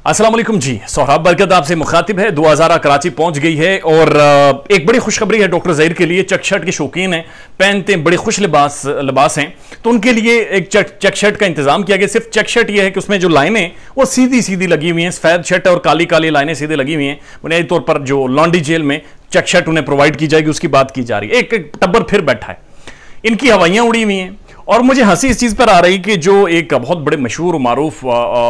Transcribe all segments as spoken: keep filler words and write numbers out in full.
अस्सलाम वालेकुम जी, सोहराब बरकत आपसे मुखातिब है। दो हज़ार कराची पहुंच गई है और एक बड़ी खुशखबरी है डॉक्टर ज़हीर के लिए। चेक शर्ट के शौकीन हैं, पहनते हैं, बड़े खुश लिबास लिबास हैं, तो उनके लिए एक चेक चेक शर्ट का इंतजाम किया गया। सिर्फ चेक शर्ट ये है कि उसमें जो लाइनें वो सीधी सीधी लगी हुई हैं, सफेद शर्ट और काली काली लाइनें सीधे लगी हुई हैं। बुनियादी तौर पर जो लॉन्ड्री जेल में चेक शर्ट उन्हें प्रोवाइड की जाएगी उसकी बात की जा रही है। एक, एक टब्बर फिर बैठा है, इनकी हवाइयां उड़ी हुई हैं और मुझे हंसी इस चीज़ पर आ रही कि जो एक बहुत बड़े मशहूर मारूफ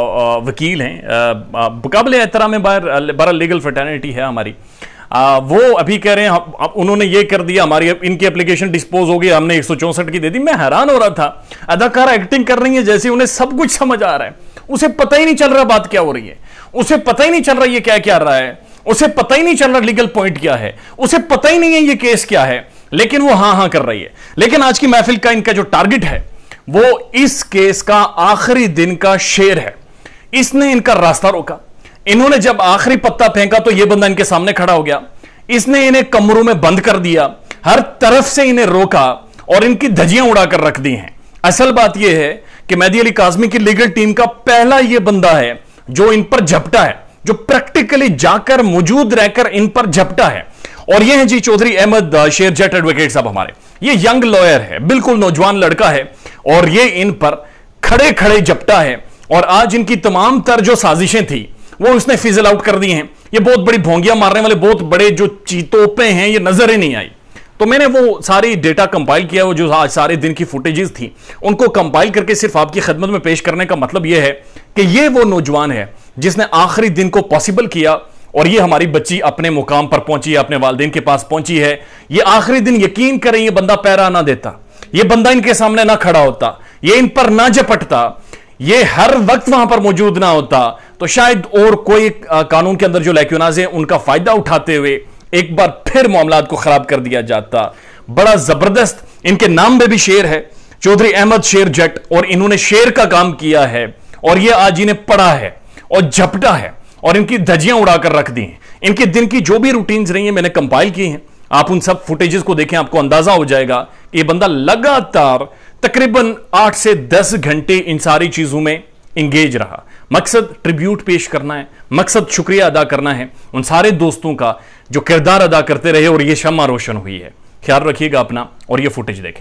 वकील हैं, मुकाबले एहतराम में बाहर बारह लीगल फ्रेटर्निटी है हमारी, आ, वो अभी कह रहे हैं उन्होंने ये कर दिया, हमारी इनकी एप्लीकेशन डिस्पोज हो गई, हमने एक सौ चौंसठ की दे दी। मैं हैरान हो रहा था, अदाकारा एक्टिंग कर रही है जैसे उन्हें सब कुछ समझ आ रहा है, उसे पता ही नहीं चल रहा बात क्या हो रही है, उसे पता ही नहीं चल रहा ये क्या क्या रहा है, उसे पता ही नहीं चल रहा लीगल पॉइंट क्या है, उसे पता ही नहीं है ये केस क्या है, लेकिन वो हां हां कर रही है। लेकिन आज की महफिल का इनका जो टारगेट है वो इस केस का आखिरी दिन का शेर है। इसने इनका रास्ता रोका, इन्होंने जब आखिरी पत्ता फेंका तो ये बंदा इनके सामने खड़ा हो गया, इसने इन्हें कमरों में बंद कर दिया, हर तरफ से इन्हें रोका और इनकी धज्जियां उड़ाकर रख दी हैं। असल बात यह है कि मेहदी अली काज़मी की लीगल टीम का पहला यह बंदा है जो इन पर झपटा है, जो प्रैक्टिकली जाकर मौजूद रहकर इन पर झपटा है, और ये हैं जी चौधरी अहमद शेर जट एडवोकेट साहब हमारे। ये यंग लॉयर है, बिल्कुल नौजवान लड़का है और ये इन पर खड़े खड़े झपटा है और आज इनकी तमाम तर जो साजिशें थी वो उसने फिजल आउट कर दी हैं। ये बहुत बड़ी भोंगियां मारने वाले बहुत बड़े जो चीतोपे हैं ये नजर ही नहीं आई। तो मैंने वो सारी डेटा कंपाइल किया, वो जो आज सारे दिन की फुटेजेस थी उनको कंपाइल करके सिर्फ आपकी खिदमत में पेश करने का मतलब यह है कि ये वो नौजवान है जिसने आखिरी दिन को पॉसिबल किया और ये हमारी बच्ची अपने मुकाम पर पहुंची है, अपने वालिदैन के पास पहुंची है। ये आखिरी दिन यकीन करें ये बंदा पैरा ना देता, ये बंदा इनके सामने ना खड़ा होता, ये इन पर ना झपटता, ये हर वक्त वहां पर मौजूद ना होता, तो शायद और कोई कानून के अंदर जो लैक्युनाज़ है उनका फायदा उठाते हुए एक बार फिर मामलात को खराब कर दिया जाता। बड़ा जबरदस्त इनके नाम में भी शेर है, चौधरी अहमद शेर जट, और इन्होंने शेर का काम किया है और यह आज इन्हें पड़ा है और झपटा है और इनकी धज्जियां उड़ाकर रख दी हैं। इनके दिन की जो भी रूटीन्स रही हैं मैंने कंपाइल की हैं, आप उन सब फुटेजेस को देखें, आपको अंदाजा हो जाएगा कि ये बंदा लगातार तकरीबन आठ से दस घंटे इन सारी चीजों में इंगेज रहा। मकसद ट्रिब्यूट पेश करना है, मकसद शुक्रिया अदा करना है उन सारे दोस्तों का जो किरदार अदा करते रहे और ये शम्मा रोशन हुई है। ख्याल रखिएगा अपना और ये फुटेज देखें।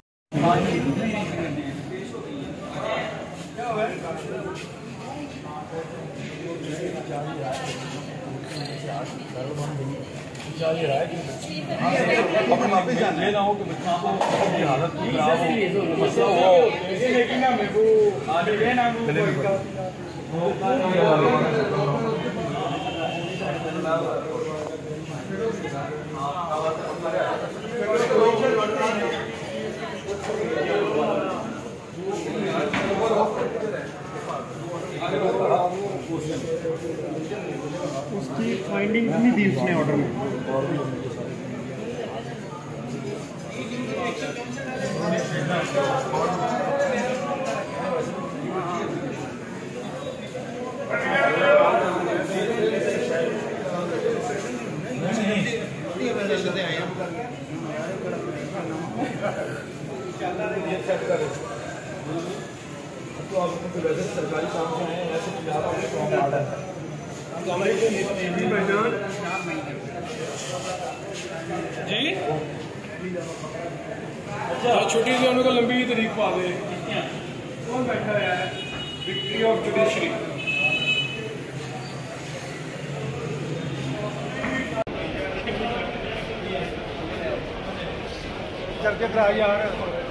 ये ना हो कि बच्चों की हालत खराब हो, मसला हो, लेकिन ना मेरे को आगे ना उसकी फाइंडिंग नहीं दी उसने ऑर्डर में। तो आप वैसे सरकारी काम से हैं, ऐसे जी अच्छा छोटी सी उनको लंबी तरीक पा दे। कौन बैठा है? Victory of judiciary. करके करा यार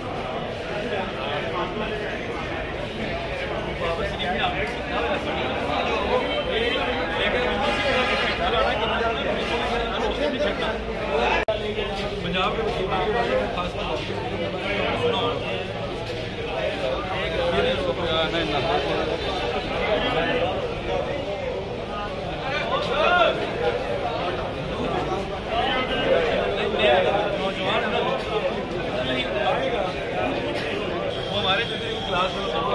पंजाब के वकीलों के बारे में खास नौजवान वो हमारे क्लास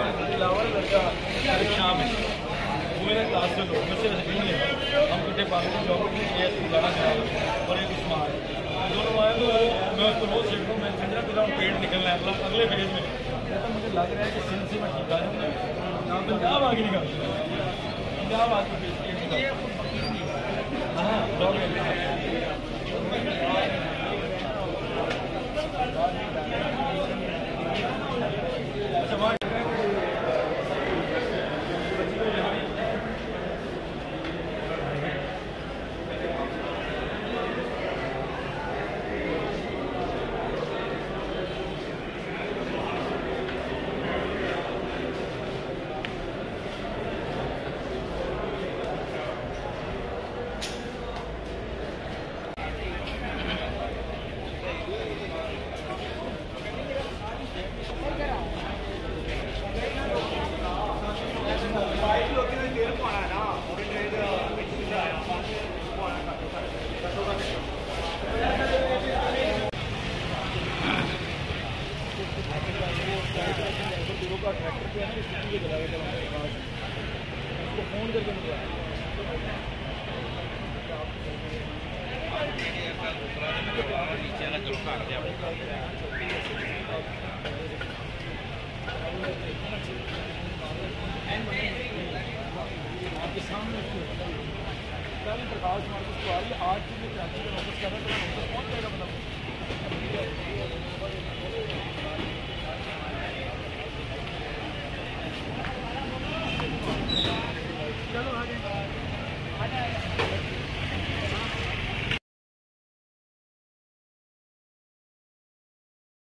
शाम है मेरे क्लास से लोग मुझसे नहीं है, हम कुछ पाकिस्तान जॉब के लिए गाना चला और एक उस्मान दोनों आए तो मैं उसको रोज सीख मैं समझा मेरा पेट निकलना है मतलब अगले फेज में तो मुझे लग रहा है कि सिंध से मैं ठीक आ जाऊँगा पंजाब आगे निकल पंजाब आज को पेश किया हाँ अच्छा का ट्रैक्टर पे है ना स्थिति के जला के उसको फोन करके मुझे आपके सामने कल प्रकाश मार्केट को आ रही है आज भी मैं कराची का नोटिस कर रहा था नोटिस पहुँच जाएगा मतलब चलो आ जाए आ जाए